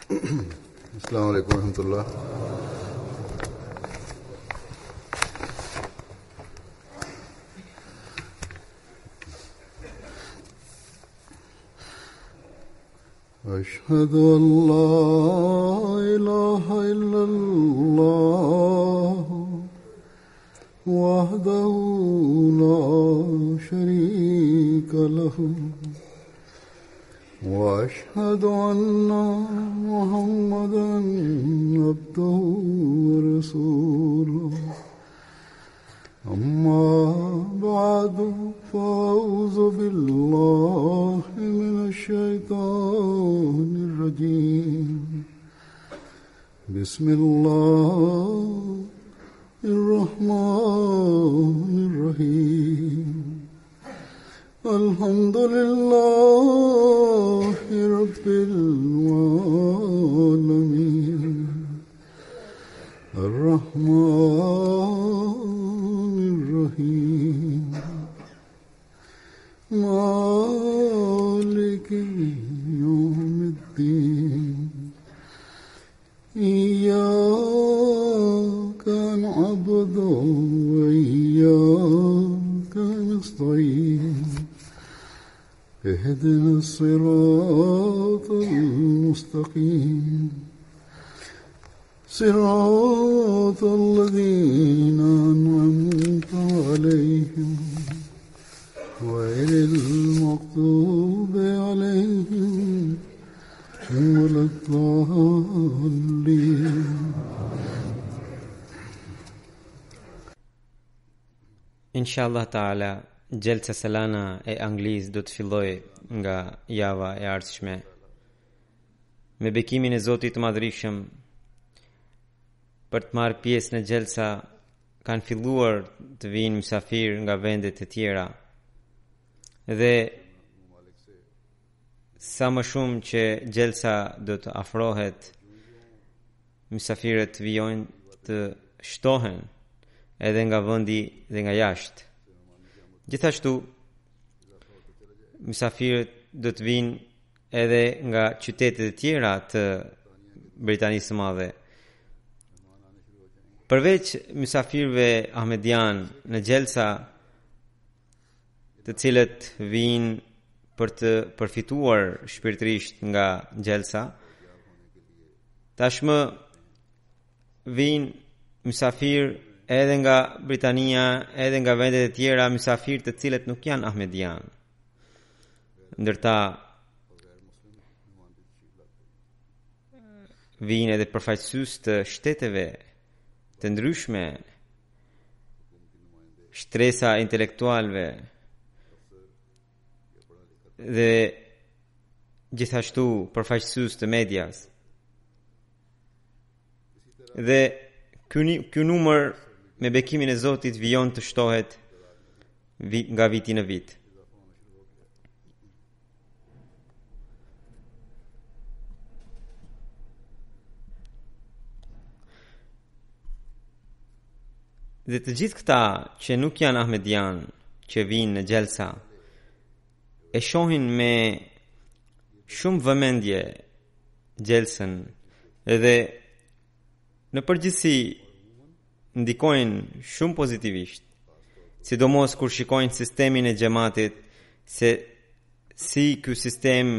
अस्सलामु अलैकुम रहमतुल्लाह। أشهد أن لا إله إلا الله وحده لا شريك له وأشهد أن محمدا عبده ورسوله أما بعد فأعوذ بالله من الشيطان الرجيم بسم الله الرحمن الرحيم الحمد لله رب العالمين الرحمن الرحيم مالك يوم الدين إياك نعبد وإياك نستعين اهدنا الصراط المستقيم صراط الذين أنعمت عليهم غير المغضوب عليهم ولا الضالين. Inshallah Taala, Gjelsa Salana e Anglisë do të filloj nga java e ardhshme. Me bekimin e Zotit të Madhërisëm, për të marrë pjesë në Gjelsa kanë filluar të vinë mysafir nga vendet e tjera. Dhe sa më shumë që Gjelsa do të afrohet, mysafirët vijojnë të shtohen edhe nga vendi dhe nga jashtë. Gjithashtu, mysafirët do të vinë edhe nga qytetet e tjera të Britanisë së Madhe. Përveç mysafirëve ahmedian në Gjelsa, të cilët vinë për të përfituar shpirtërisht nga Gjelsa, tashmë vinë mysafirë edhe nga Britania, edhe nga vendet e tjera, mysafirë të cilët nuk janë ahmedian. Ndërta vinë edhe përfaqësues të shteteve të ndryshme, shtresa intelektualve dhe gjithashtu përfaqësues të medias. Dhe ky numër me bekimin e Zotit vijon të shtohet nga viti në vit. Dhe të gjithë këta që nuk janë ahmedian, që vinë në Gjelsa, e shohin me shumë vëmendje Gjelsën edhe në përgjithësi ndikojnë shumë pozitivisht, sidomos kur shikojnë sistemin e xhamatit, se si ky sistem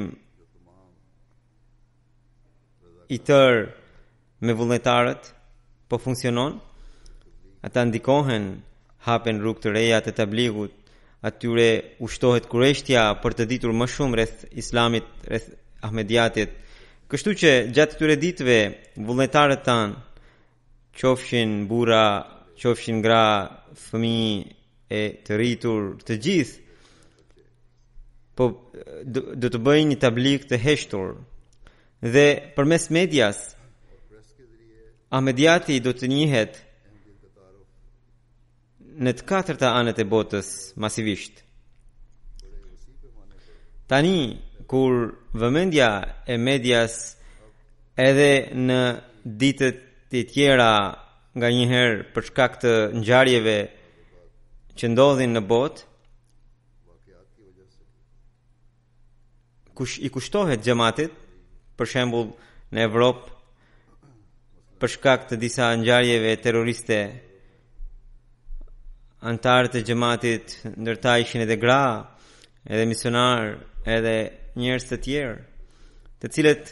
i tërë me vullnetarët po funksionon. Ata ndikohen, hapen rrugë të reja të tabligut, atyre ushtohet kurreshtja për të ditur më shumë rreth islamit, rreth ahmediatit. Kështu që gjatë këtyre ditëve vullnetarët tanë, qofshin burra, qofshin gra, fëmijë e të rritur, të gjithë, po do të bëjnë një tablig të heshtur. Dhe përmes medias, ahmediati do të njihet në të katërta anët e botës masivisht. Tani, kur vëmendja e medias edhe në ditët të tjera nga njëherë për shkak të ngjarjeve që ndodhin në botë, i kushtohet xhamatit, për shembull në Evropë për shkak të disa ngjarjeve terroriste. Antarët e xhamatit ndërta ishin edhe gra, edhe misionar, edhe njerëz të tjerë, të cilët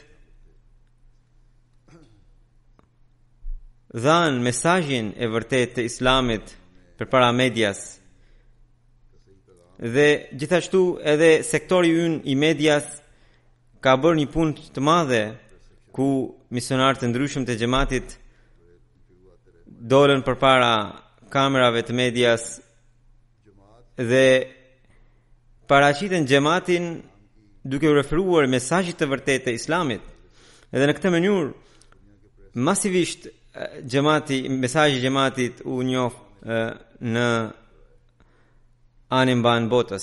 dhanë mesazhin e vërtetë të Islamit përpara medias. Dhe gjithashtu edhe sektori ynë i medias ka bërë një punë të madhe ku misionarë të ndryshëm të xhamatit dolën përpara kamerave të medias dhe paraqiten xhamatin duke u referuar mesazhit të vërtetë të Islamit. Edhe në këtë mënyrë masivisht mesazhi i xhamatit u njoh në anën mban botës.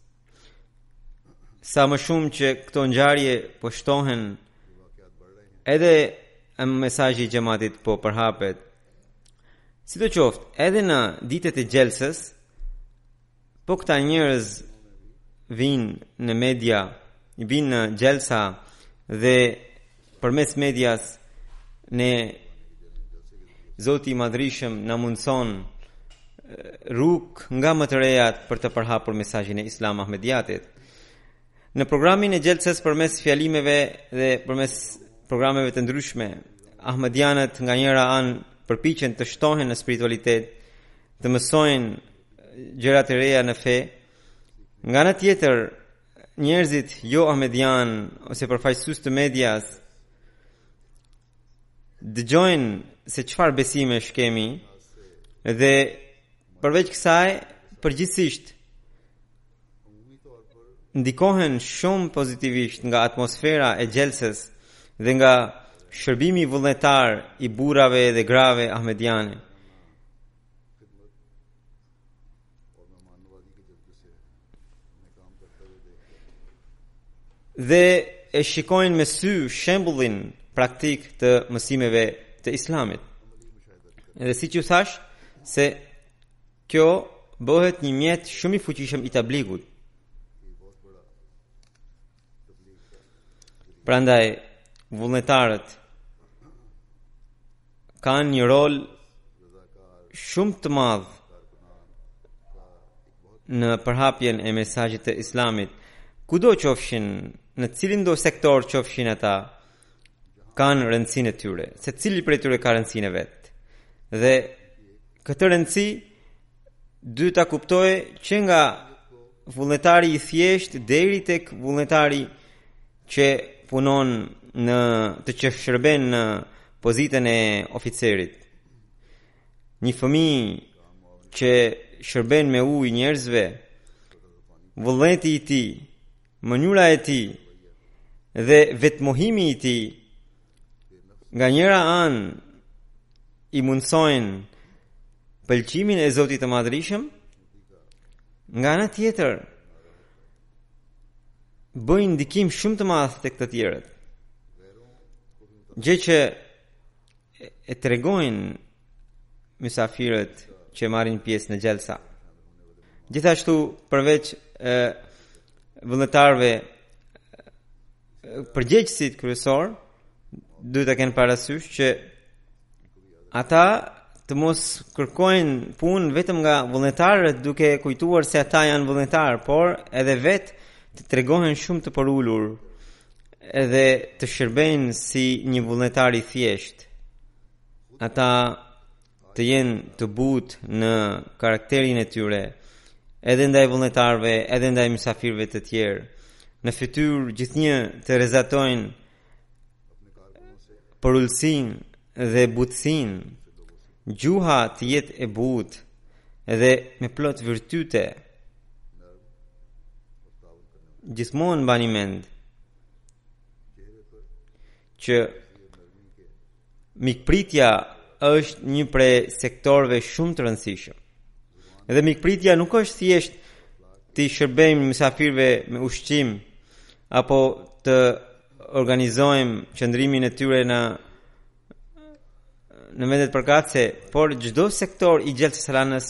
Sa më shumë që këto ngjarje po shtohen, edhe mesazhi i xhamatit po përhapet. Sidoqoftë, edhe në ditët e gjelsës, po këta njerëz vinë në media, vinë në gjelsa dhe përmes medias ne Zoti i Madhrishëm na mundson rrugë nga më të rejat për të përhapur mesazhin e Islam Ahmediatit. Në programin e gjelsës përmes fjalimeve dhe përmes programeve të ndryshme, Ahmedianët nga njëra anë përpiqen të shtohen në spiritualitet, të mësojnë gjëra të reja në fe. Nga ana tjetër, njerëzit jo ahmedian ose përfaqësues të medias dëgjojnë se çfarë besime kemi dhe përveç kësaj, përgjithsisht ndikohen shumë pozitivisht nga atmosfera e gjelsës dhe nga shërbimi vullnetar i burrave dhe grave ahmediane. Dhe e shikojnë me sy shembullin praktik të mësimeve të Islamit. Edhe siç ju thash, se kjo bëhet një mjet shumë i fuqishëm i tabligut. Prandaj vullnetarët kanë një rol shumë të madh në përhapjen e mesazhit të Islamit. Kudo qofshin, në cilin do sektor qofshin ata, kanë rëndësinë e tyre. Secili prej tyre ka rëndësinë e vet. Dhe këtë rëndësi duhet ta kuptojë që nga vullnetari i thjesht deri tek vullnetari që punon të që shërben në pozitën e oficerit. Një fëmijë që shërben me ujë njerëzve, vullneti i tij, mënyra e tij dhe vetmohimi i tij nga njëra anë i mundsojnë pëlqimin e Zotit të Madhrishëm, nga ana tjetër bëjnë ndikim shumë të madh tek të tjerët. Gjë që e tregojnë mysafirët që marrin pjesë në gjelsa. Gjithashtu, përveç vullnetarëve, përgjegjësit kryesor duhet të kenë parasysh që ata të mos kërkojnë punë vetëm nga vullnetarët duke kujtuar se ata janë vullnetarë, por edhe vetë të tregohen shumë të përulur edhe të shërbejnë si një vullnetar i thjesht. Ata të jenë të butë në karakterin e tyre, edhe ndaj vullnetarëve, edhe ndaj mysafirëve të tjerë. Në fytyrë gjithnjë të rezatojnë përullsinë dhe butësinë, gjuha të jetë e butë edhe me plot virtyte. Gjithmonë mbani mend që mikpritja është një prej sektorëve shumë të rëndësishëm. Edhe mikpritja nuk është thjesht të shërbejmë mysafirëve me ushqim apo të organizojmë qëndrimin e tyre në vendet përkatëse, por çdo sektor i gjelsës së ranës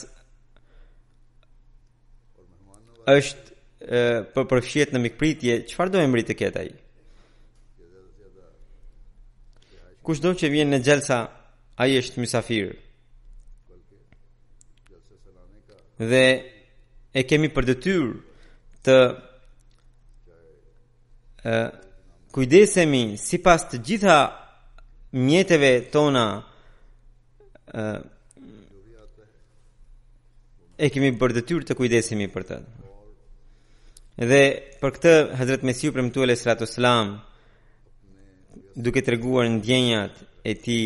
është përfshihet në mikpritje. Çfarë do emri të ketë ai? Kushdo që vjen në xhelsa, ai është mysafir. Dhe e kemi për detyrë të kujdesemi sipas të gjitha mjeteve tona, e kemi për detyrë të kujdesemi për të. Dhe për këtë Hazrat Mesiu premtuar alayhi salatu wasalam, duke treguar ndjenjat e tij,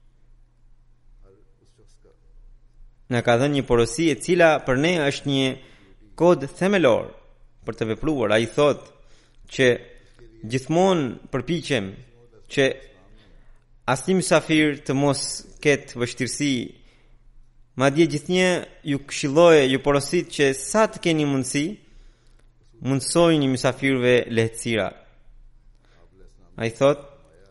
na ka dhënë një porosi e cila për ne është një kod themelor për të vepruar. Ai thotë që gjithmonë përpiqem që asnjë mysafir të mos ketë vështirësi. Madje gjithnjë ju këshilloj, ju porosit që sa të keni mundësi, mundsojini mysafirëve lehtësira. Ai thot,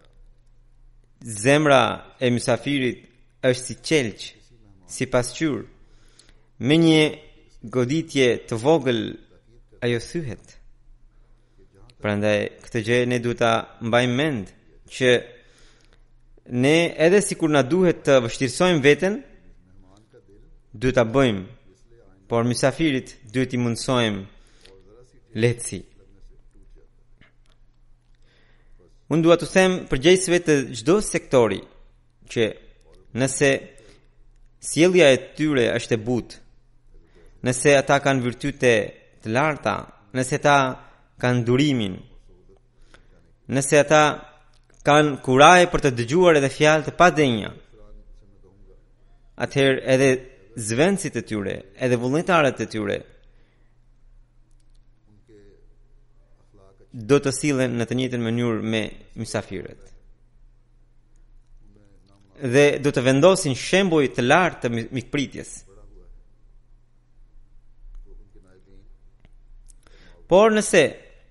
zemra e mysafirit është si qelq, si pasqyrë. Me një goditje të vogël ajo thyhet. Prandaj këtë gjë ne duhet ta mbajmë mend që ne edhe sikur na duhet të vështirësojmë veten, duhet ta bëjmë, por mysafirit duhet i mundsojmë lehtësi. Unë dua të them përgjegjësve të çdo sektori që nëse sjellja e tyre është e butë, nëse ata kanë virtyte të larta, nëse ata kanë durimin, nëse ata kanë kuraj për të dëgjuar edhe fjalë të padenja, atëherë edhe zvendësit e tyre, edhe vullnetarët e tyre do të sillen në të njëjtën mënyrë me mysafirët. Dhe do të vendosin shembuj të lartë të mikpritjes. Por nëse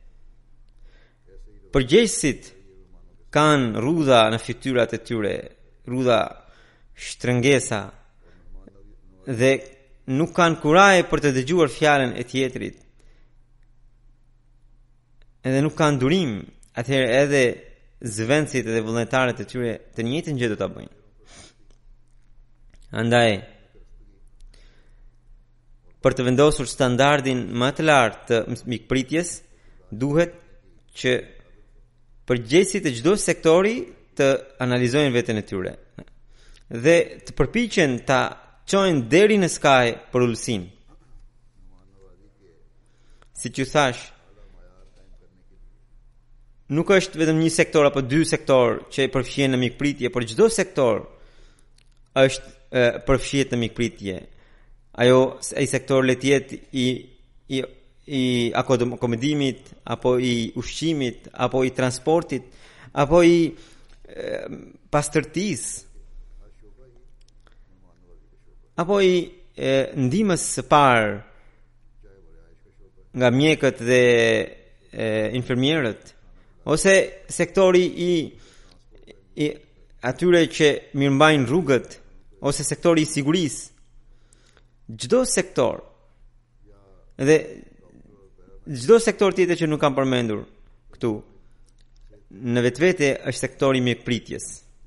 përgjegjësit kanë rrudha në fytyrat e tyre, rrudha shtrëngesa, dhe nuk kanë kuraj për të dëgjuar fjalën e tjetrit, edhe nuk kanë durim, atëherë edhe zvendësit edhe vullnetarët e tyre të njëjtën gjë do ta bëjnë. Andaj, për të vendosur standardin më të lartë të mikpritjes, duhet që përgjegjësit e çdo sektori të analizojnë veten e tyre dhe të përpiqen ta çojnë deri në skaj për ulësinë. Siç ju thash, nuk është vetëm një sektor apo dy sektor që e përfshin në mikpritje, por çdo sektor është përfshihet në mikpritje. Ai sektor le të jetë i akomodimit, apo i ushqimit, apo i transportit, apo i pastërtisë, apo i ndihmës së parë nga mjekët dhe infermierët, ose sektori i atyre që mirëmbajnë rrugët, ose sektori i sigurisë. Çdo sektor dhe çdo sektor tjetër që nuk kam përmendur këtu, në vetvete është sektori i mikpritjes.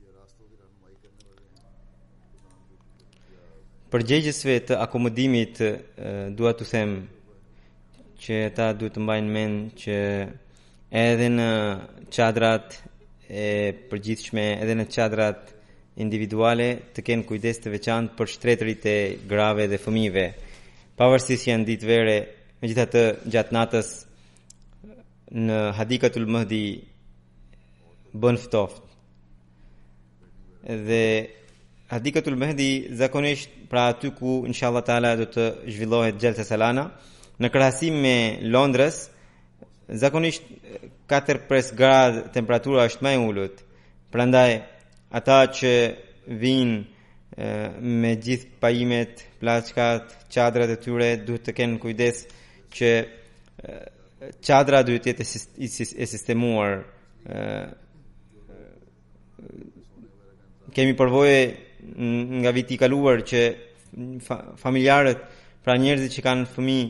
Përgjegjësve të akomodimit dua t'u them që ata duhet të mbajnë mend që edhe në çadrat e përgjithshme, edhe në çadrat individuale, të kenë kujdes të veçantë për shtretërit e grave dhe fëmijëve. Pavarësisht janë ditë vere, megjithatë gjatë natës në Hadikatul Mahdi bën ftoft. Dhe Hadikatul Mahdi zakonisht pra aty ku inshallah taala do të zhvillohet Gjelsa Salana, në krahasim me Londrës, zakonisht 4-5 gradë temperatura është më e ulët. Prandaj ata që vinë me gjithë pajimet, plaçkat, çadrat e tyre duhet të kenë kujdes që çadra duhet të jetë e sistemuar. Kemi përvoje nga viti i kaluar që familjarët, pra njerëzit që kanë fëmijë,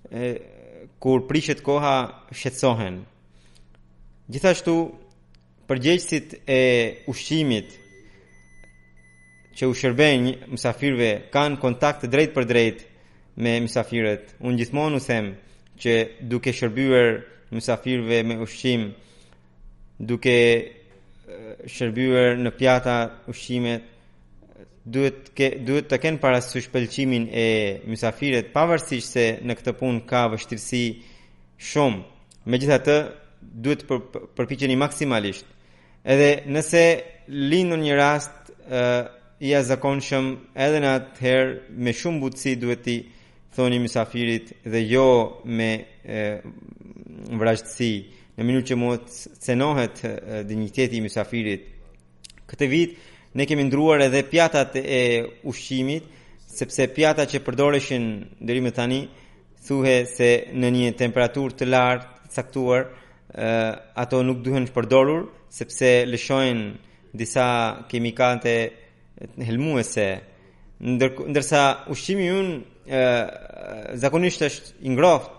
kur prishet koha shqetësohen. Gjithashtu përgjegjësit e ushqimit që u shërbejnë mysafirëve kanë kontakt drejt për drejt me mysafirët. Unë gjithmonë u them që duke shërbyer mysafirëve me ushqim, duke shërbyer në pjata ushqimet, duhet të kenë parasysh pëlqimin e mysafirët, pavarësisht se në këtë punë ka vështirësi shumë. Megjithatë, duhet përpiqeni maksimalisht. Edhe nëse lind një rast i jashtëzakonshëm, edhe në atëherë me shumë butësi duhet t'i thoni mysafirit dhe jo me vrasësi, në mënyrë që mos cenohet dinjiteti i mysafirit. Këtë vit ne kemi ndruar edhe pjatat e ushqimit, sepse pjatat që përdoreshin deri më tani thuhet se në një temperaturë të lartë, caktuar, ato nuk duhen përdorur sepse lëshojnë disa kimikate helmuese, ndërsa ushqimi ynë zakonisht është i ngrohtë.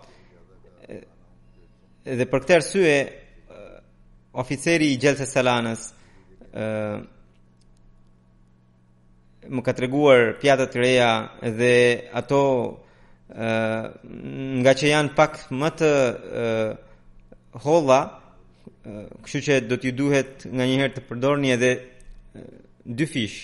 Dhe për këtë arsye oficeri i Gjelses Salanës më ka treguar pjata të reja dhe ato nga që janë pak më të holla, kështu që do t'ju duhet nga njëherë të përdorni edhe 2 fish.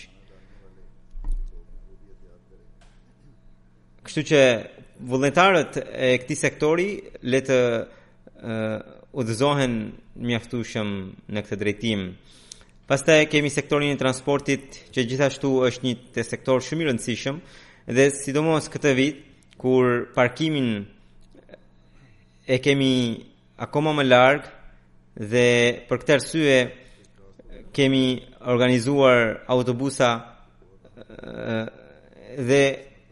Kështu që vullnetarët e këtij sektori le të udhëzohen mjaftueshëm në këtë drejtim. Pastaj kemi sektorin e transportit, që gjithashtu është një sektor shumë i rëndësishëm, dhe sidomos këtë vit kur parkimin e kemi akoma më larg dhe për këtë arsye kemi organizuar autobusa dhe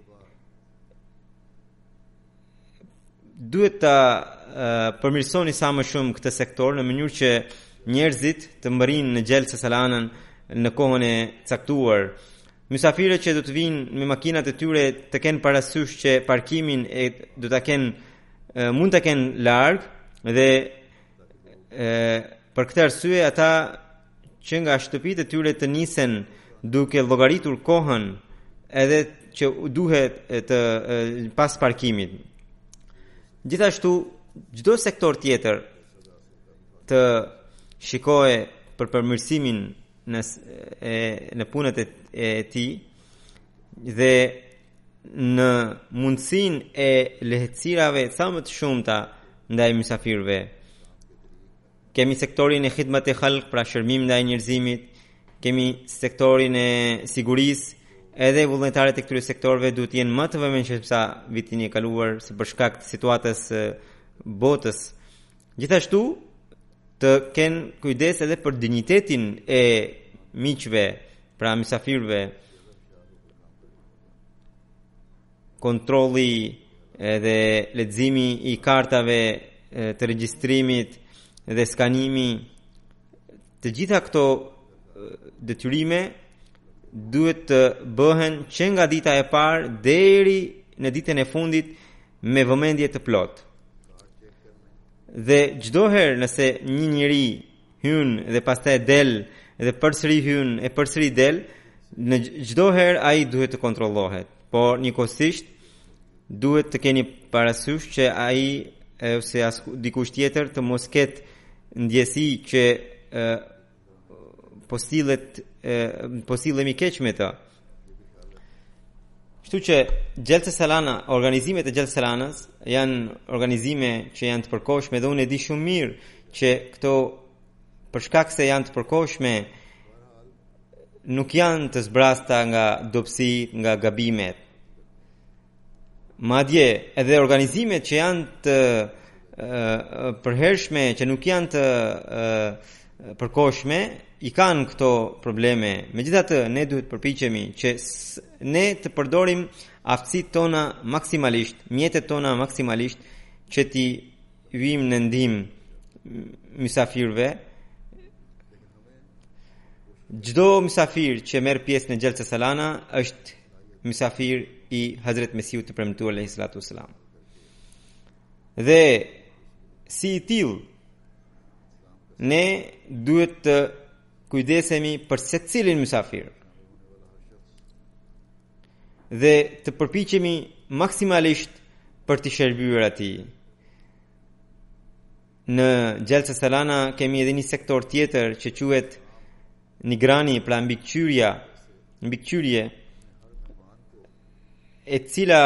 duhet ta përmirësoni sa më shumë këtë sektor në mënyrë që njerëzit të mbërrinë në Gjelse Salanën në kohën e caktuar. Mysafirët që do të vinë me makinat e tyre të kenë parasysh që parkimin do ta kenë mund ta kenë larg dhe për këtë arsye ata që nga shtëpitë e tyre të nisen duke llogaritur kohën edhe që duhet të pas parkimit. Gjithashtu çdo sektor tjetër të shikoje për përmirësimin në punët e tij dhe në mundësinë e lehtësirave sa më të shumta ndaj mysafirëve. Kemi sektorin e khidmat e khalq, pra shërbim ndaj njerëzimit, kemi sektorin e sigurisë, edhe vullnetarët e këtyre sektorëve duhet të jenë më të vëmendshëm sa vitin e kaluar se për shkak të situatës botës. Gjithashtu të kenë kujdes edhe për dinjitetin e miqve, pra mysafirëve. Kontrolli edhe leximi i kartave të regjistrimit dhe skanimi, të gjitha këto detyrime duhet të bëhen që nga dita e parë deri në ditën e fundit me vëmendje të plotë. Dhe çdo herë nëse një njeri hyn dhe pastaj del dhe përsëri hyn e përsëri del, në çdo herë ai duhet të kontrollohet. Por njëkohësisht duhet të keni parasysh që ai ose dikush tjetër të mos ketë ndjesi që po sillemi keq me të. Kështu që Gjelse Salana, organizimet e Gjelse Salanës janë organizime që janë të përkohshme dhe unë e di shumë mirë që këto për shkak se janë të përkohshme nuk janë të zbrasta nga dobësi, nga gabimet. Madje edhe organizimet që janë të përhershme, që nuk janë të përkohshme, i kanë këto probleme. Megjithatë, ne duhet përpiqemi që ne të përdorim aftësitë tona maksimalisht, mjetet tona maksimalisht, që t'i vijmë në ndihmë mysafirëve. Çdo mysafir që merr pjesë në Gjelse Salana është mysafir i Hazret Mesiut të premtuar alayhi salatu wasalam. Dhe si i tillë ne duhet të kujdesemi për secilin mysafir dhe të përpiqemi maksimalisht për të shërbyer atij. Në Gjelsa Salana kemi edhe një sektor tjetër që quhet Nigrani, pra mbikëqyrje, e cila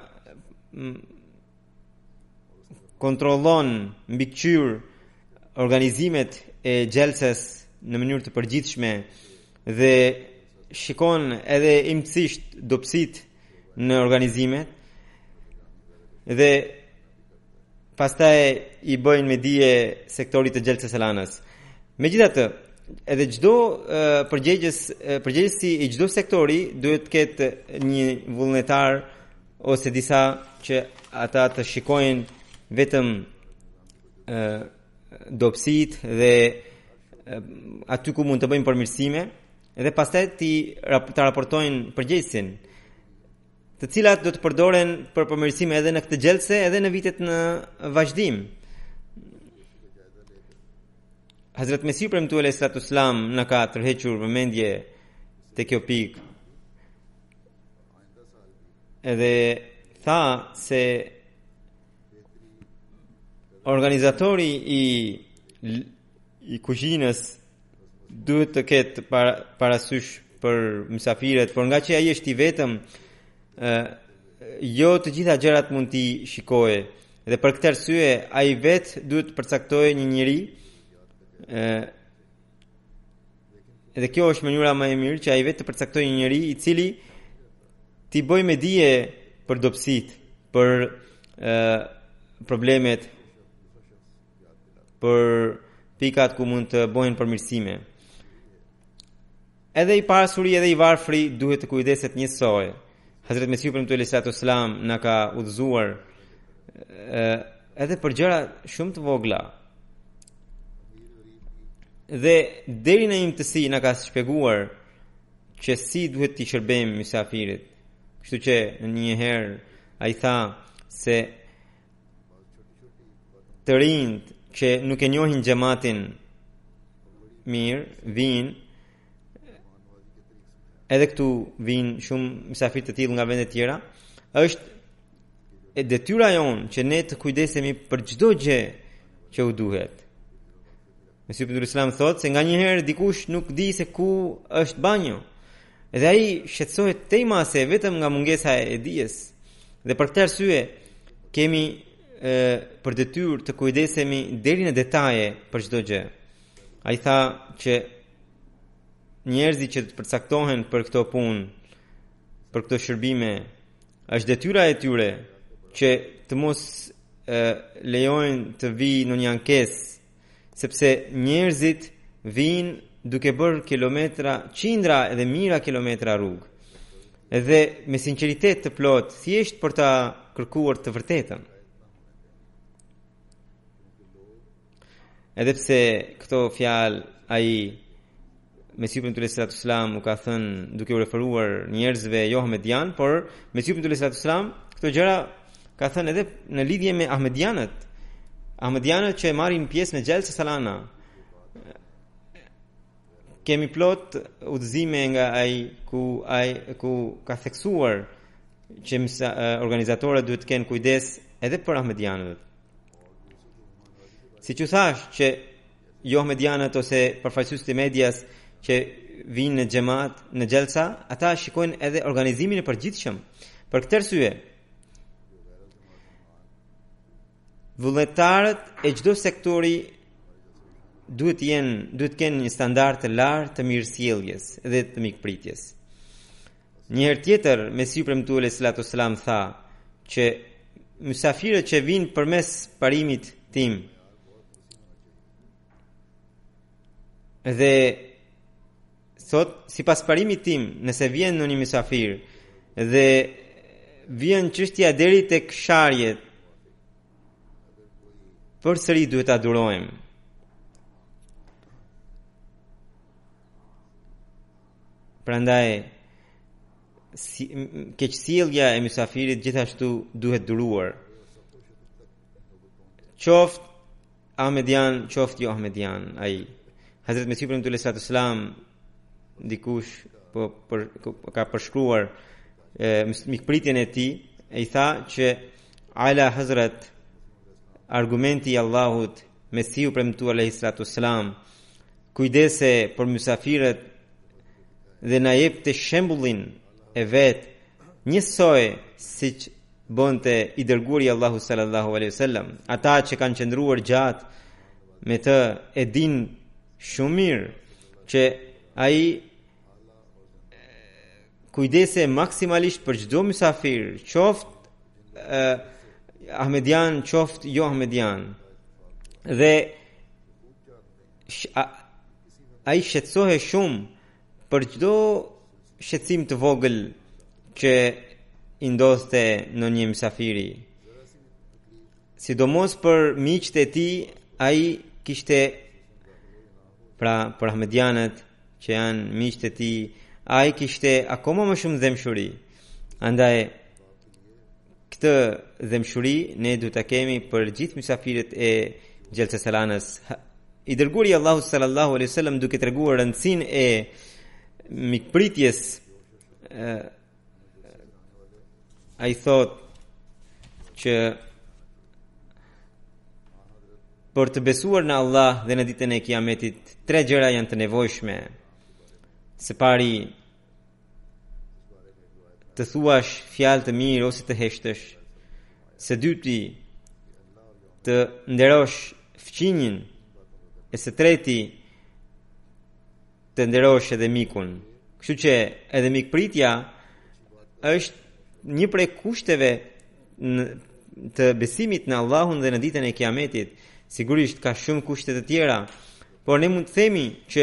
kontrollon mbikëqyr organizimet e Gjelsës në mënyrë të përgjithshme dhe shikon edhe imtësisht dobësitë në organizimet dhe pastaj i bëjnë me dije sektorit të Gjelsa Salanës. Megjithatë, edhe çdo përgjegjësi i çdo sektori duhet të ketë një vullnetar ose disa që ata të shikojnë vetëm dobësitë dhe aty ku mund të bëjmë përmirësime dhe pastaj të raportojnë përgjegjësin, të cilat do të përdoren për përmirësime edhe në këtë gjelse edhe në vitet në vazhdim. Hazrat Mesihu premtuar alayhi salatu wasalam na ka tërhequr vëmendje te kjo pikë. Edhe tha se organizatori i kuzhinës duhet të ketë parasysh për mysafirët, por nga që ai është i vetëm, jo të gjitha gjërat mund t'i shikojë. Dhe për këtë arsye ai vetë duhet të përcaktojë një njeri. Edhe kjo është mënyra më e mirë që ai vetë të përcaktojë një njeri i cili t'i bëjë me dije për dobësitë, për problemet, për pikat ku mund të bëhen përmirësime. Edhe i pasuri edhe i varfri duhet të kujdeset njësoj. Hazrat Mesihu premtuar alayhi salatu wasalam na ka udhëzuar edhe për gjëra shumë të vogla. Dhe deri në imtësi na ka shpjeguar që si duhet t'i shërbejmë mysafirit. Kështu që një herë ai tha se të rinjt që nuk e njohin xhamatin mirë vinë, edhe këtu vinë shumë mysafirë të tillë nga vende tjera, është e detyra jonë që ne të kujdesemi për çdo gjë që u duhet. Mesihu premtuar Islam thotë se nganjëherë dikush nuk di se ku është banjo. Edhe ai shqetësohet tejmase vetëm nga mungesa e dijes. Dhe për këtë arsye kemi për detyrë të kujdesemi deri në detaje për çdo gjë. Ai tha që njerëzit që të përcaktohen për këto punë, për këto shërbime, është detyra e tyre që të mos lejojnë të vijë në një ankesë, sepse njerëzit vijnë duke bërë kilometra, qindra edhe mijëra kilometra rrugë, edhe me sinqeritet të plot, thjesht për ta kërkuar të vërtetën. Edhe pse këto fjalë ai Mesihu premtuar alayhi salatu wasalam u ka thënë duke u referuar njerëzve jo ahmedian, por Mesihu premtuar alayhi salatu wasalam këto gjëra ka thënë edhe në lidhje me ahmedianët. Ahmedianët që marrin pjesë në Gjelsa Salana. Kemi plot udhëzime nga ai ku ka theksuar që organizatorët duhet të kenë kujdes edhe për ahmedianët. Siç u thash që jo ahmedianët ose përfaqësuesit e medias që vinë në xhamat, në Gjelsa, ata shikojnë edhe organizimin e përgjithshëm. Për këtë arsye, vullnetarët e çdo sektori duhet të kenë një standard të lartë të mirësjelljes dhe të mikpritjes. Një herë tjetër, Mesihu premtuar alayhi salatu wasalam tha që mysafirët që vinë përmes parimit tim dhe thot, sipas parimit tim, nëse vjen në një mysafir dhe vjen çështja deri tek sharjet, përsëri duhet ta durojmë. Prandaj keqsjellja e mysafirit gjithashtu duhet duruar. Qoftë Ahmedian qoftë jo Ahmedian ai. Hazrat Mesih premtues sallallahu alaihi wasallam dikush ka përshkruar mikpritjen e tij e I tha që ala Hazrat argumenti I Allahut Mesiu premtuar alayhi salatu wasalam kujdese për mysafirët dhe na jepte shembullin e vet njësoj siç bonte I dërguari Allahu sallallahu alaihi wasallam. Ata që kanë qëndruar gjatë me të e din shumë mirë që ai kujdese maksimalisht për çdo mysafir, qoftë Ahmedian, qoftë jo Ahmedian. Dhe ai shqetësohej shumë për çdo shqetësim të vogël që I ndodhte në një mysafiri. Sidomos për miqtë e tij, ai kishte për Ahmedianët që janë miqtë e tij, ai kishte akoma më shumë dëmshuri. Andaj këtë dëmshuri ne duhet ta kemi për gjithë mysafirët e Gjelsa Salanës. I dërguari Allahu sallallahu alaihi wasallam duke treguar rëndësinë e mikpritjes ai thot që për të besuar në Allah dhe në ditën e Kiametit, 3 gjëra janë të nevojshme. Së pari, të thuash fjalë të mirë ose të heshtësh. Së dyti, të nderosh fqinjin. E së treti, të nderosh edhe mikun. Kështu që edhe mikpritja është një prej kushteve të besimit në Allahun dhe në ditën e Kiametit. Sigurisht ka shumë kushte të tjera, por ne mund të themi që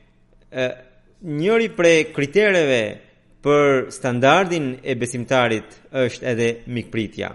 njëri prej kritereve për standardin e besimtarit është edhe mikpritja.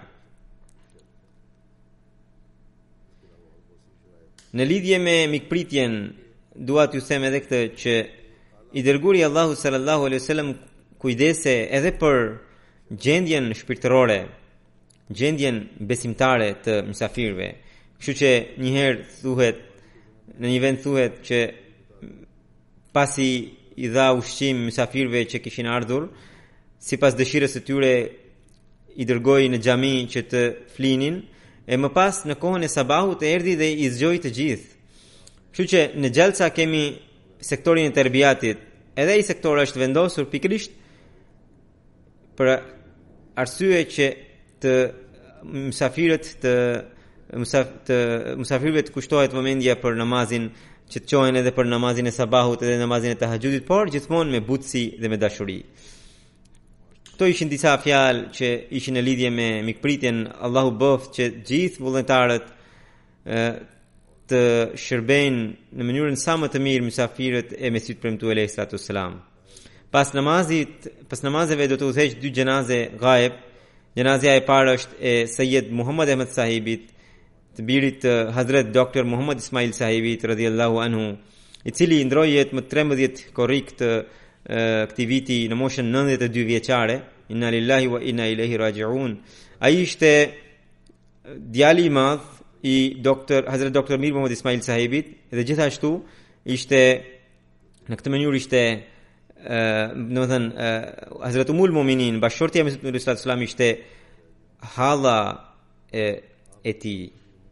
Në lidhje me mikpritjen, dua t'ju them edhe këtë që I dërguari Allahu sallallahu alaihi wasallam kujdese edhe për gjendjen shpirtërore, gjendjen besimtare të mysafirëve. Kështu që njëherë thuhet, në një vend thuhet që pasi I dha ushqim mysafirëve që kishin ardhur, sipas dëshirës së tyre I dërgoi në xhami që të flinin, e më pas në kohën e sabahut erdhi dhe I zgjoi të gjithë. Kështu që në Gjelsa kemi sektorin e terbiatit, edhe ai sektor është vendosur pikërisht për arsye që të mysafirët mysafirëve të kushtohet vëmendja për namazin, që të qohen edhe për namazin e sabahut edhe namazin e tahajjudit, por gjithmonë me butësi dhe me dashuri. Këto ishin disa fjalë që ishin në lidhje me mikpritjen. Allahu bëft që gjithë vullnetarët të shërbejnë në mënyrën sa më të mirë mysafirët e Mesihut premtuar alayhi salatu wassalam. Pas namazeve do të udhëheq 2 gjenaze ghaib. Gjenazja e parë është e Sayyid Muhammad Ahmad Sahibit, të birit të Hazrat Dr. Muhammad Ismail Sahibit radhiyallahu anhu, I cili ndroi jetë më 13 korrik të këtij viti në moshën 92 vjeçare. Inna lillahi wa inna ilaihi raji'un. Ai ishte djali I madh I Hazrat Dr. Mir Muhammad Ismail Sahibit dhe gjithashtu ishte në këtë mënyrë ishte domethënë Hazrat Umul Mu'minin, bashortja e Mesihut sallallahu alaihi wasallam, ishte hala e tij.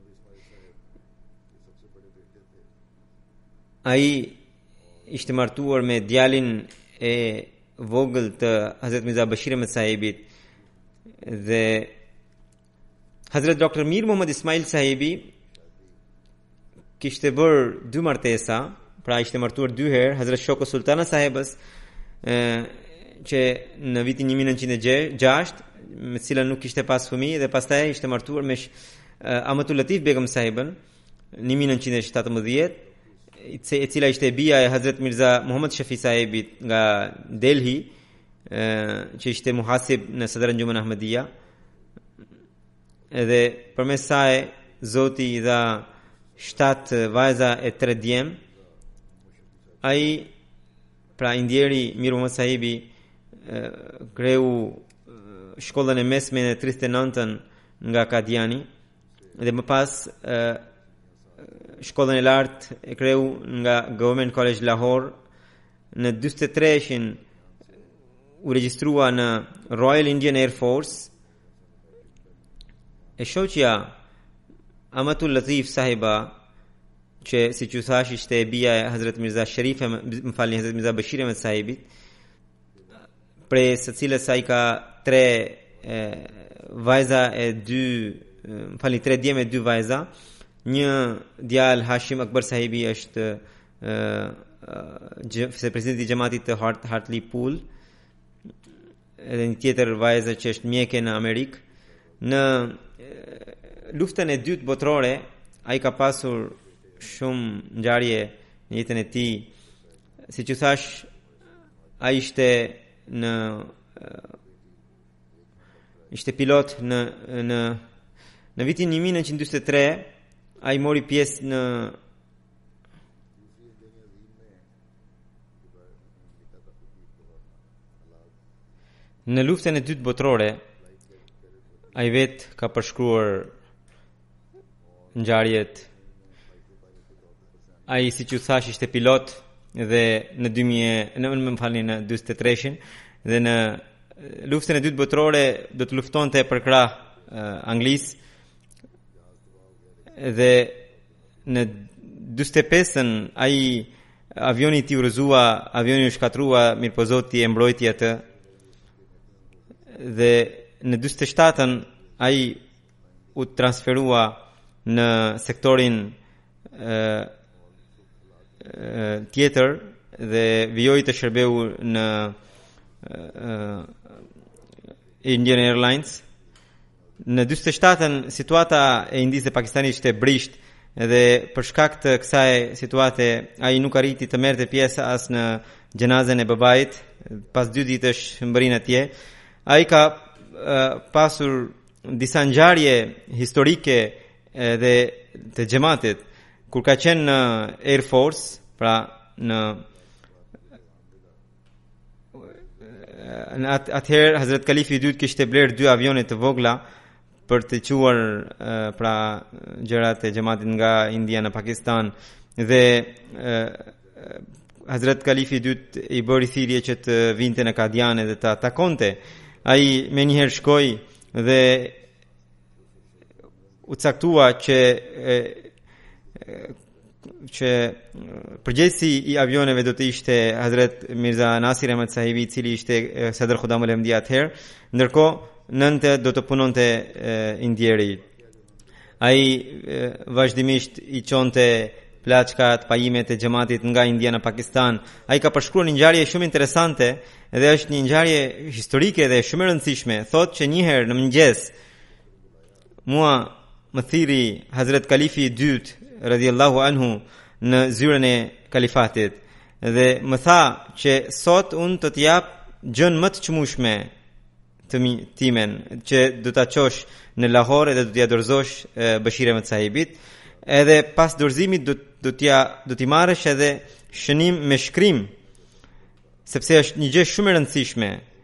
Ai ishte martuar me djalin e vogël të Hazrat Mirza Bashir Ahmed Sahibit dhe Hazrat Dr. Mir Muhammad Ismail Sahibi kishte bërë 2 martesa, pra ishte martuar 2 herë. Hazrat Shoko Sultana Sahibës që në vitin 1906, me cilën nuk kishte pas fëmijë, dhe pastaj ishte martuar me Amatul Latif Begum Sahibën në 1917, e cila ishte bija e Hazrat Mirza Muhammad Shafi Sahibit nga Delhi, që ishte muhasib në Sadr Anjuman Ahmadiyya. Edhe përmes saj Zoti I dha 7 vajza e 3 djem. Ai pra I ndjeri Mir Muhammad Sahibi kreu shkollën e mesme në 39-ën nga Kadiani dhe më pas shkollën e lartë e kreu nga Government College Lahore. Në 43-shin u regjistrua në Royal Indian Air Force. E shoqja Amatul Latif sahiba, që si që thash ishte e bia e Hazret Mirza Sharif, Hazret Mirza Bashir Ahmed sahibit, prej së cilës ai ka 3 vajza e 3 djemë e 2 vajza. Një djalë Hashim Akbar sahibi është presidenti i xhamatit të Hartlepool, edhe një tjetër vajzë që është mjeke në Amerikë. Në luftën e dytë botërore ai ka pasur shumë ngjarje në jetën e tij. Siç u thash, ai ishte pilot në vitin 1943. Ai mori pjesë në luftën e dytë botërore. Ai vetë ka përshkruar ngjarjet. Ai siç u thash ishte pilot dhe në 43-shin dhe në luftën e dytë botërore do të luftonte për krah Anglisë. Dhe në 45-ën ai avioni i urrëzua, avioni u shkatrua, mirëpo Zoti e mbrojti atë. Dhe në 47-ën ai u transferua në sektorin tjetër dhe vijoi të shërbeu në Indian Airlines. Në 47-ën situata e Indisë dhe Pakistanit ishte brisht, dhe për shkak të kësaj situate ai nuk arriti të merrte pjesë as në gjenazën e babait. Pas 2 ditësh mbrin atje. Ai ka pasur disa ngjarje historike dhe të xhamatit kur ka qenë në Air Force, pra në atëherë Hazret Kalifi i dytë kishte bler 2 avione të vogla për të quar pra gjërat e xhamatit nga India në Pakistan, dhe Hazret Kalifi i dytë i bëri thirrje që të vinte në Kadiane dhe të takonte. Ai më njëherë shkoi dhe u caktua që përgjegjësi i avioneve do të ishte Hazret Mirza Nasir Ahmed sahibi, i cili ishte Sadr Khudam al-Ahmadiyya atëherë, ndërkohë nënte do të punonte indjeri. Ai vazhdimisht i çonte plaçkat, pajimet e xhamatit nga India në Pakistan. Ai ka përshkruar një ngjarje shumë interesante dhe është një ngjarje historike dhe shumë e rëndësishme. Thotë që një herë në mëngjes mua më thiri Hazret Kalifi i dytë radhiyallahu anhu në zyrën e kalifatit dhe më tha që sot unë të jap gjën më të çmueshme të timen, që do ta çosh në Lahore dhe do t'ia dorëzosh Bashir Ahmed sahibit, edhe pas dorëzimit do t'i marrësh edhe shënim me shkrim, sepse është një gjë shumë e rëndësishme.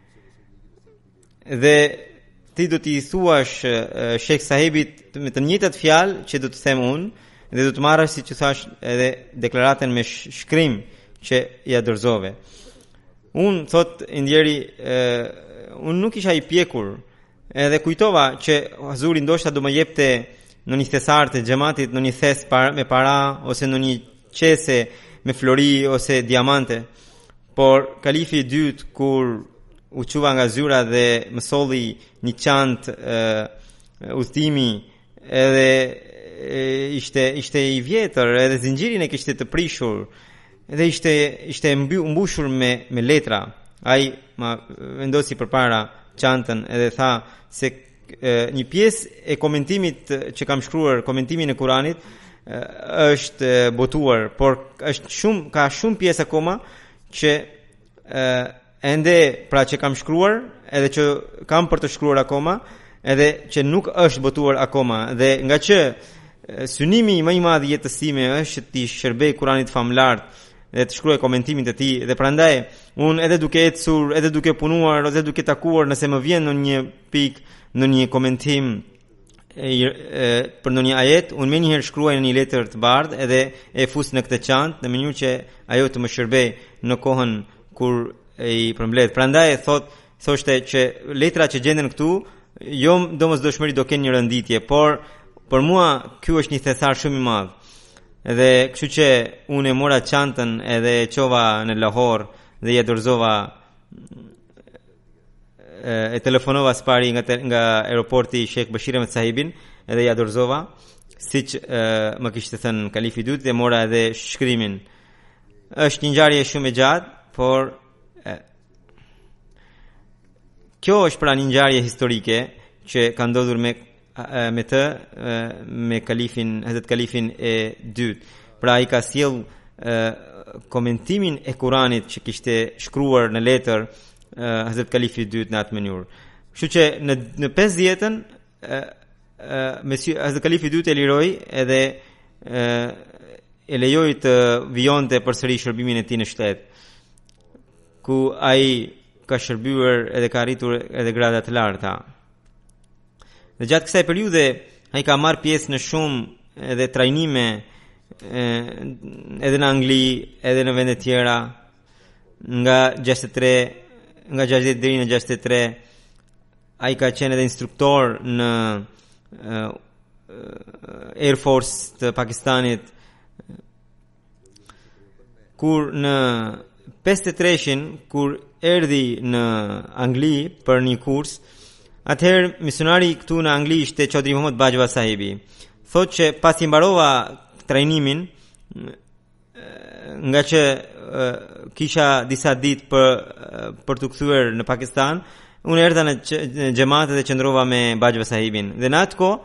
Dhe ti do t'i thuash Sheikh sahibit me të njëjtat fjalë që do të them unë, dhe do të marrësh, siç u thash, edhe deklaratën me shkrim që ja dorëzove. Unë thot indjeri, unë nuk isha i pjekur, edhe kujtova që Hazuri ndoshta do më jepte në një thesar të xhamatit, në një thes me para, ose në një qese me flori ose diamante. Por Kalifi i dytë, kur u quva nga zyra dhe më solli një çantë udhëtimi, edhe ishte i vjetër, edhe zinxhirin e kishte të prishur, edhe ishte mbushur me letra. Ai ma vendosi përpara çantën edhe tha se një pjesë e komentimit që kam shkruar, komentimin e Kuranit, është botuar, por ka shumë pjesë akoma që ende pra që kam shkruar, edhe që kam për të shkruar akoma, edhe që nuk është botuar akoma. Dhe nga që synimi më i madh i jetës time është të shërbej Kuranit famlar dhe të shkruaj komentimin të tij, dhe prandaj unë edhe duke ecur, edhe duke punuar, edhe duke takuar, nëse më vjen në një pikë, në një komentim për ndonjë ajet, unë më njëherë shkruaj në një letër të bardhë edhe e fus në këtë çantë në mënyrë që ajo të më shërbej në kohën kur i përmbledh. Prandaj thoshte që letrat që gjenden këtu jo domosdoshmëri do kenë një rënditje, por për mua ky është një thesar shumë i madh. Edhe kështu që unë e mora çantën edhe e çova në Lahore dhe ja dorëzova, e telefonova së pari nga aeroporti Sheikh Bashir Ahmed Sahibin edhe ja dorëzova siç më kishte thënë kalifi i dytë dhe mora edhe shkrimin. Është një ngjarje shumë e gjatë, por kjo është pra një ngjarje historike që ka ndodhur me kalifin, Hazrat Kalifin e dytë. Pra ai ka sjell komentimin e Kuranit që kishte shkruar në letër Hazrat Kalifi i dytë në atë mënyrë. Kështu që në 50-ën Hazrat Kalifi i dytë e liroi edhe e lejoi të vijonte përsëri shërbimin e tij në shtet, ku ai ka shërbyer edhe ka arritur edhe grada të larta. Dhe gjatë kësaj periudhe ai ka marrë pjesë në shumë edhe trajnime edhe në Angli, edhe në vende tjera, nga 60 deri në 63. Ai ka qenë edhe instruktor në Air Force të Pakistanit. Kur në 53-shin, kur erdhi në Angli për një kurs, atëherë misionari këtu në Angli ishte Chaudhry Muhammad Bajwa sahibi. Thotë që pasi mbarova trajnimin, nga që kisha disa ditë për të kthyer në Pakistan, unë erdha në xhamat dhe qëndrova me Bajwa sahibin. Dhe në atë kohë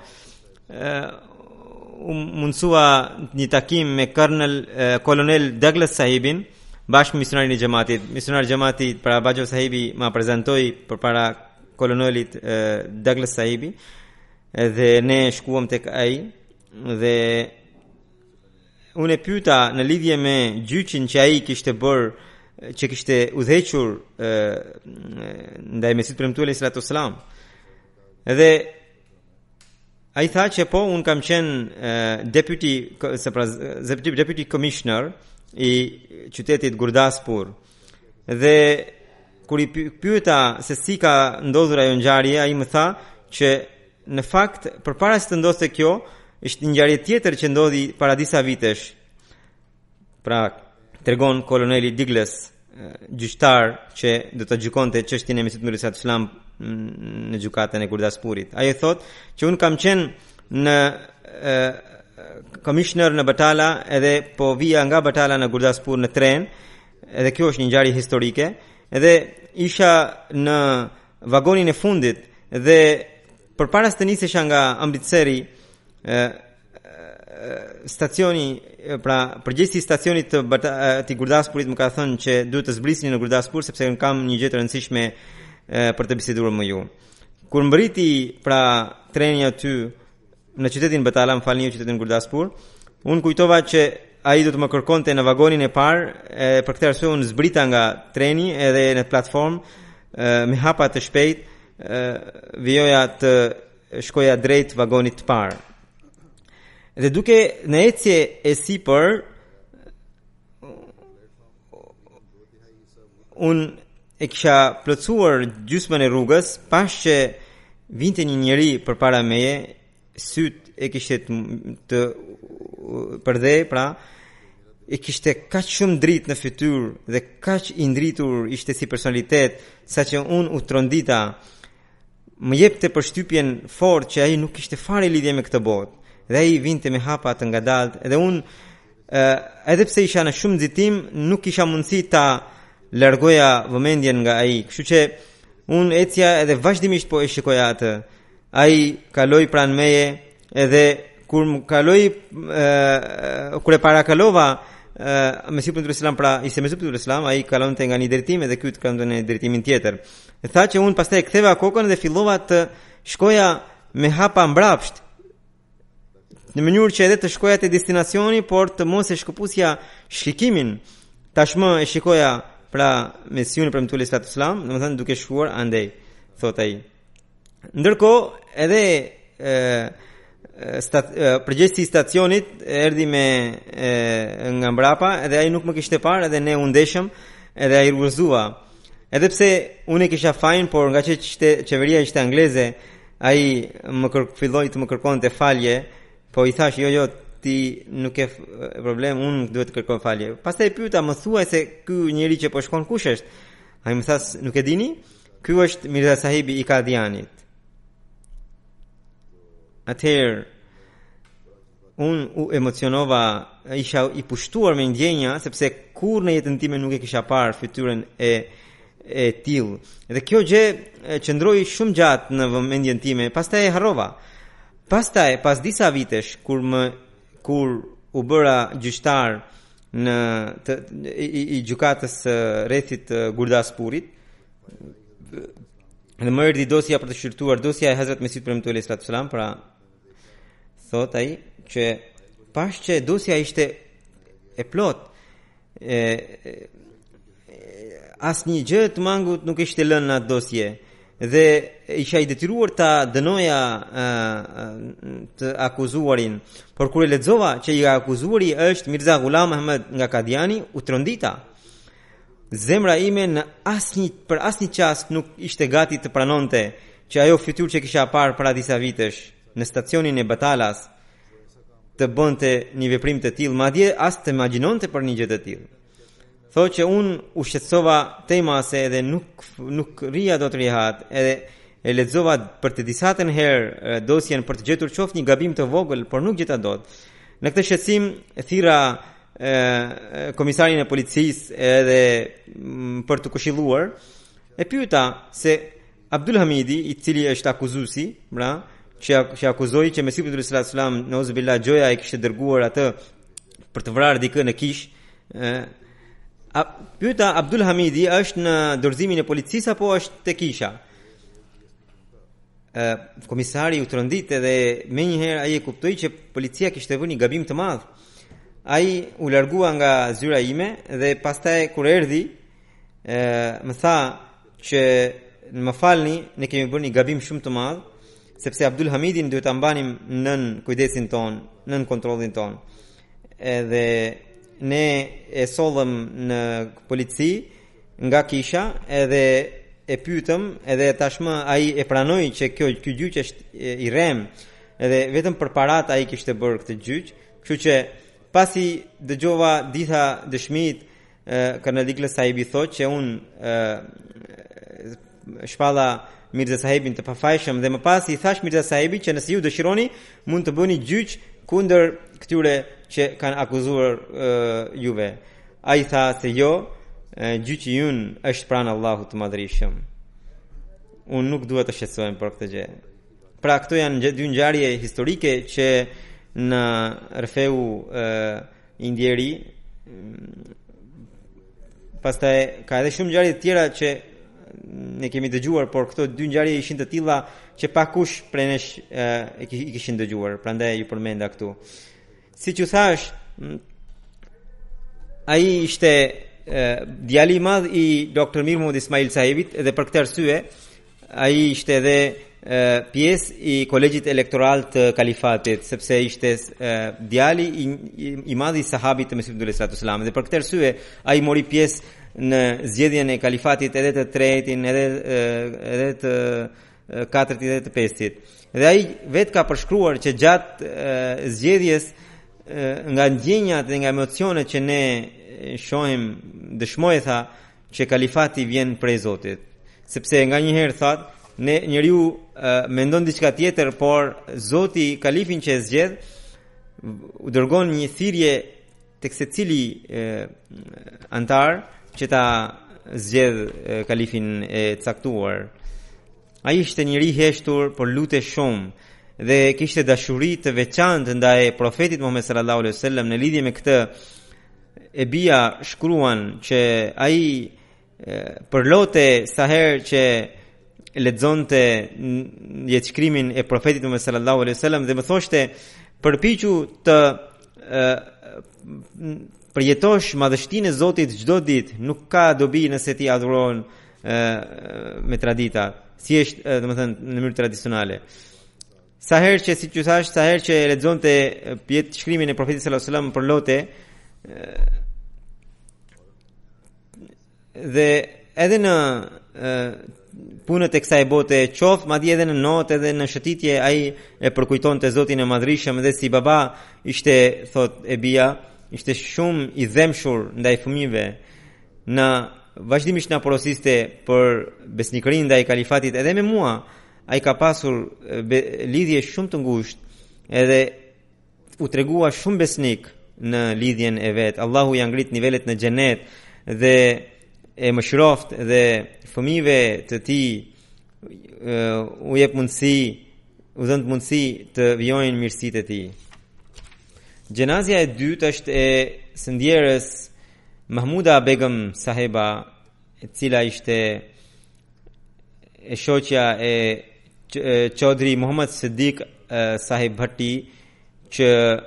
mundsua një takim me kolonel Douglas sahibin, bashkë me misionarin e xhamatit. Misionar xhamati para Bajwa sahibi ma prezantoi përpara kolonelit Douglas sahibi, dhe ne shkuam tek ai dhe unë e pyeta në lidhje me gjyqin që ai kishte bërë, që kishte udhëhequr ndaj Mesihut premtuar alayhi salatu wasalam. Edhe ai tha që po, unë kam qenë deputy commissioner i qytetit Gurdaspur. Dhe kur i pyeta se si ka ndodhur ajo ngjarje, ai më tha që në fakt përpara se të ndodhte kjo, ishte një ngjarje tjetër që ndodhi para disa vitesh. Pra tregon koloneli Douglas, gjyqtar që do të gjykonte çështjen e Mesihut sallallahu alaihi wasallam në gjykatën e Gurdaspurit. Ai thotë që un kam qenë në commissioner në Batala, edhe po vija nga Batala në Gurdaspur në tren, edhe kjo është një ngjarje historike, edhe isha në vagonin e fundit dhe përpara se të nisesha nga Amritseri, stacioni, pra përgjegjësi i stacionit të Gurdaspurit më ka thënë që duhet të zbrisni në Gurdaspur sepse kam një gjë të rëndësishme për të biseduar me ju. Kur mbriti pra treni aty në qytetin Batala, më falni, qytetin Gurdaspur, unë kujtova që ai do të më kërkonte në vagonin e parë, për këtë arsye unë zbrita nga treni edhe në platformë me hapa të shpejt vijoja të shkoja drejt vagonit të parë. Dhe duke në ecje e sipër, unë e kisha plotësuar gjysmën e rrugës, pash që vinte një njeri përpara meje, syt e kishte të përdhe, pra e kishte kaq shumë dritë në fytyrë dhe kaq i ndritur ishte si personalitet, saqë unë u trondita, më jepte përshtypjen fort që ai nuk kishte fare lidhje me këtë botë. Dhe ai vinte me hapa të ngadalt, edhe unë edhe pse isha në shumë nxitim, nuk kisha mundësi ta largoja vëmendjen nga ai. Kështu që unë ecja edhe vazhdimisht po e shikoja atë. Ai kaloi pranë meje, edhe kur më kaloi, kur e parakalova Mesihut sallallahu alaihi wasallam, pra ishte Mesihut sallallahu alaihi wasallam, ai kalonte nga një drejtim edhe ky kalonte në drejtimin tjetër. E tha që unë pastaj ktheva kokën dhe fillova të shkoja me hapa mbrapsht, në mënyrë që edhe të shkoja te destinacioni, por të mos e shkëputja shikimin. Tashmë e shikoja pra Mesihun premtuar alayhi salatu wasalam, domethënë duke shkuar andej, thot ai. Ndërkohë edhe përgjegjësi I stacionit erdhi me nga mbrapa edhe ai nuk më kishte parë edhe ne u ndeshëm edhe ai rrugëzua. Edhe pse unë kisha fajin, por nga që qeveria ishte angleze, ai filloi të më kërkonte falje, po I thash jo ti nuk ke problem, unë duhet të kërkoj falje. Pastaj pyeta, më thuaj se ky njeri që po shkon kush është? Ai më thash, nuk e dini? Ky është Mirza Sahibi I Qadianit. Atëherë unë u emocionova, isha I pushtuar me ndjenja, sepse kur në jetën time nuk e kisha parë fytyrën e tillë. Dhe kjo gjë qëndroi shumë gjatë në vëmendjen time, pastaj e harrova. Pastaj pas disa vitesh kur u bëra gjyqtar I gjykatës rrethit Gurdaspurit, dhe më erdhi dosja për të shqyrtuar, dosja e Hazrat Mesihut premtuar alayhi salatu wasalam, pra thot ai që pas që dosja ishte e plot, asnjë gjë të mangut nuk ishte lënë në atë dosje, dhe isha I detyruar ta dënoja të akuzuarin, por kur e lexova që I akuzuari është Mirza Ghulam Ahmed nga Qadiani, u trondita. Zemra ime për asnjë çast nuk ishte gati të pranonte që ajo fytyrë që kisha parë para disa vitesh në stacionin e Batalas të bënte një veprim të tillë, madje as të imagjinonte për një gjë të tillë. Thotë që unë u shqetësova temase edhe nuk rria do të rihat, edhe e lexova për të disatën herë dosjen për të gjetur qoftë një gabim të vogël, por nuk gjeta dot. Në këtë shqetësim thira komisarin e policisë edhe për të këshilluar, e pyeta se Abdul Hamidi, I cili është akuzuesi, që akuzoi që Mesihu sallallahu alaihi wasallam nauzubillah Gjoja e kishte dërguar atë për të vrarë dikë në Kish. Pyeta Abdul Hamidi është në dorëzimin e policisë apo është te Kisha? Komisari u trondit edhe menjëherë ai e kuptoi që policia kishte vënë një gabim të madh. Ai u largua nga zyra ime dhe pastaj kur erdhi më tha që më falni, ne kemi bërë një gabim shumë të madh, sepse Abdul Hamidin duhet ta mbanim nën kujdesin ton, nën kontrollin ton. Edhe ne e sollëm në polici nga Kisha edhe e pyetëm, edhe tashmë ai e pranoi që ky gjyq është I rrem, edhe vetëm për parat ai kishte bërë këtë gjyq, kështu që pasi dëgjova disa dëshmit, Kanal Digla Sahibi thotë që unë shpalla Mirza Sahibin të pafajshëm dhe më pas I thash Mirza Sahibi që nëse ju dëshironi mund të bëni gjyq kundër këtyre që kanë akuzuar juve. Ai tha se jo, gjyqi ynë është pranë Allahut të Madhërisëm. Unë nuk dua të shqetësohem për këtë gjë. Pra këto janë dy ngjarje historike që në rrefeu Indjeri. Pastaj ka edhe shumë ngjarje të tjera që ne kemi dëgjuar, por këto dy ngjarje ishin të tilla që pakush prej nesh I kishin dëgjuar, prandaj ju përmenda këtu. Siç ju thash, ai ishte djali I madh I Dr. Mir Muhammad Ismail Sahibit, dhe për këtë arsye ai ishte edhe pjesë I kolegjit elektoral të kalifatit, sepse ishte djali I madh I sahabit të Mesihut sallallahu alaihi wasallam, dhe për këtë arsye ai mori pjesë në zgjedhjen e kalifatit edhe të tretin, edhe të katërt edhe të pestit. Dhe ai vetë ka përshkruar që gjatë zgjedhjes, nga ndjenjat dhe nga emocionet që ne shohim, dëshmoj tha që kalifati vjen prej Zotit, sepse nga njëherë thot njeriu mendon diçka tjetër, por Zoti kalifin që e zgjedh u dërgon një thirrje tek secili antar që ta zgjedh kalifin e caktuar. Ai ishte njeri I heshtur, por lutej shumë dhe kishte dashuri të veçantë ndaj profetit Muhammed sallallahu alaihi wasallam. Në lidhje me këtë, e bija shkruan që ai përlote sa herë që lexonte jetëshkrimin e profetit Muhammed sallallahu alaihi wasallam dhe më thoshte përpiqu të përjetosh madhështinë e Zotit çdo ditë, nuk ka dobi nëse ti adhuron me tradita, si është domethënë në mënyrë tradicionale. sa herë që siç ju thash, sa herë që lexonte shkrimin e Profetit sallallahu alajhi wasallam për lote, dhe edhe në punët e kësaj bote, qoftë madje edhe në notë, edhe në shëtitje, ai e përkujtonte Zotin e Madhërisëm, dhe si baba ishte, thot e bia, ishte shumë i dhemshur ndaj fëmijëve, vazhdimisht na porosiste për besnikërinë ndaj kalifatit. Edhe me mua ai ka pasur lidhje shumë të ngushtë, edhe u tregua shumë besnik në lidhjen e vet. Allahu ja ngrit nivelet në xhenet dhe e mëshiroft, dhe fëmijëve të tij u jep mundësi, u dhënë mundësi të vijojnë mirësitë e tij. Gjenazja e dytë është e sëndjerës Mahmuda Begum Saheba, e cila ishte e shoqja e Chaudhry Muhammad Siddiq Sahib Bhatti, që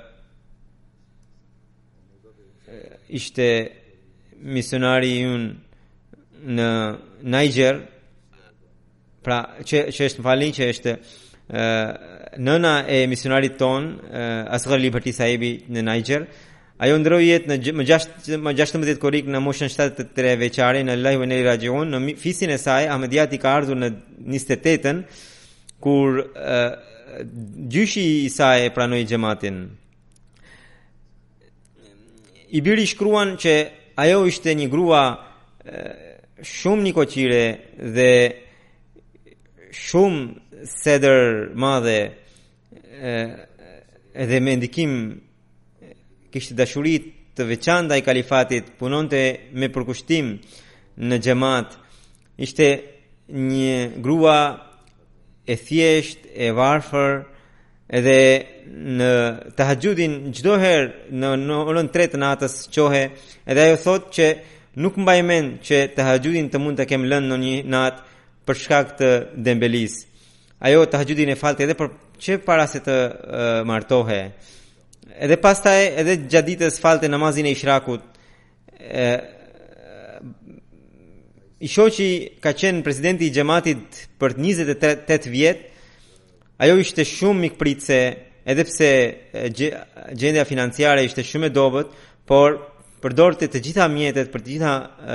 ishte misionari ynë në Niger, pra që është falni, që është nëna e misionarit ton Asghar Ali Bhatti Sahibi në Niger. Ajo ndroi jetë më 16 korrik në moshën 73 vjeçare, në Allahu ve inna rajiun. Në fisin e saj Ahmediati ka ardhur në 28-ën, kur gjyshi i saj e pranoi xhamatin. I biri shkruan që ajo ishte një grua shumë nikoqire dhe shumë sedër madhe, edhe me ndikim, kishte dashuri të veçantë ndaj kalifatit, punonte me përkushtim në xhamat. Ishte një grua e thjesht, e varfër, edhe në tahajjudin çdo herë në orën 3 të natës qohe, edhe ajo thotë që nuk mbaj mend që tahajjudin të mund të kem lënë në një natë për shkak të dembelis. Ajo tahajjudin e falte edhe që para se të martohe. Edhe pastaj edhe gjatë ditës falte namazin e ishrakut. I shoqi ka qenë presidenti i xhamatit për 28 vjet. Ajo ishte shumë mikpritse, edhe pse gjendja financiare ishte shumë e dobët, por përdorte të gjitha mjetet, për të gjitha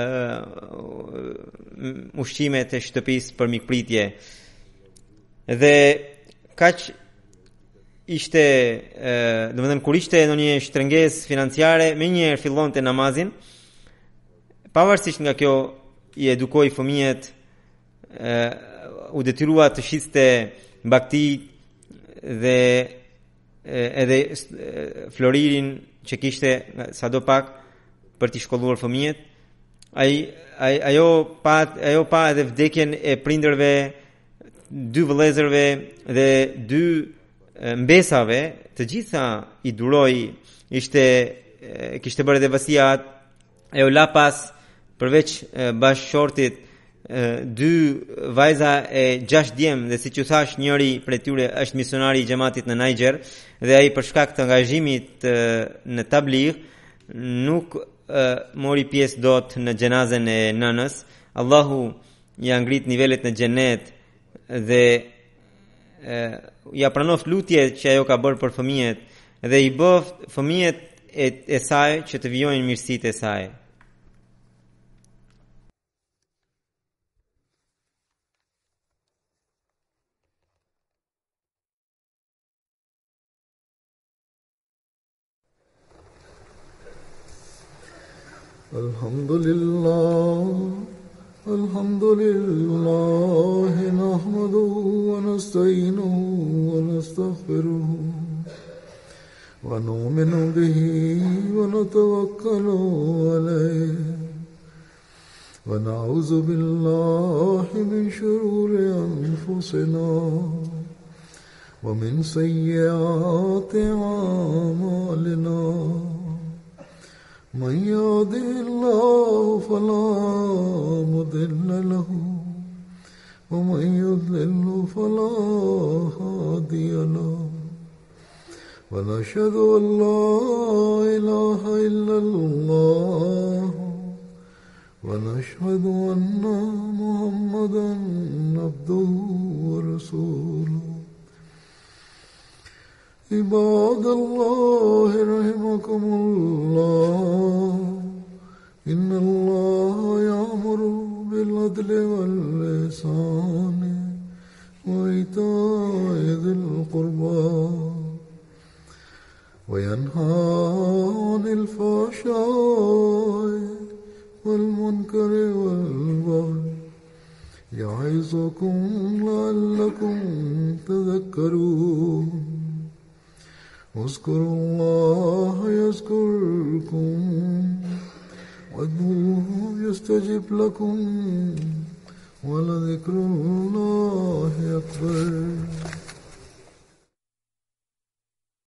ushqimet e shtëpisë për mikpritje. Dhe kaq ishte, domethënë kur ishte në një shtrëngesë financiare, menjëherë fillonte namazin. Pavarësisht nga kjo, i edukoi fëmijët, u detyrua të shiste bakti dhe edhe floririn që kishte sado pak për t'i shkolluar fëmijët. Ajo pa edhe vdekjen e prindërve, 2 vëllezërve dhe 2 mbesave, të gjitha i duroi. Kishte bërë edhe vasiat. Ajo la pas, përveç bashkëshortit, 2 vajza e 6 djem, dhe siç u thash, njëri prej tyre është misionari i xhamatit në Niger, dhe ai për shkak të angazhimit në tabligh nuk mori pjesë dot në xhenazën e nënës. Allahu ja ngrit nivelet në xhenet dhe ja pranoft lutjet që ajo ka bërë për fëmijët, dhe i bëft fëmijët e saj që të vijojnë mirësitë e saj. Alhamdulillah, nahmaduhu wa nasta'inuhu wa nastaghfiruhu wa nu'minu bihi wa natawakkalu alayhi wa na'udzu billahi min shururi anfusina wa min sayyiati a'malina. من يهده الله فلا مضل له ومن يضلل فلا هادي له ونشهد أن لا إله إلا الله ونشهد أن محمدا عبده ورسوله عباد الله رحمكم الله إن الله يأمر بالعدل والإحسان وإيتاء ذي القربى وينهى عن الفحشاء والمنكر والبغي يعظكم لعلكم تذكرون اذكروا الله يذكركم وادعوه يستجب لكم ولذكر الله أكبر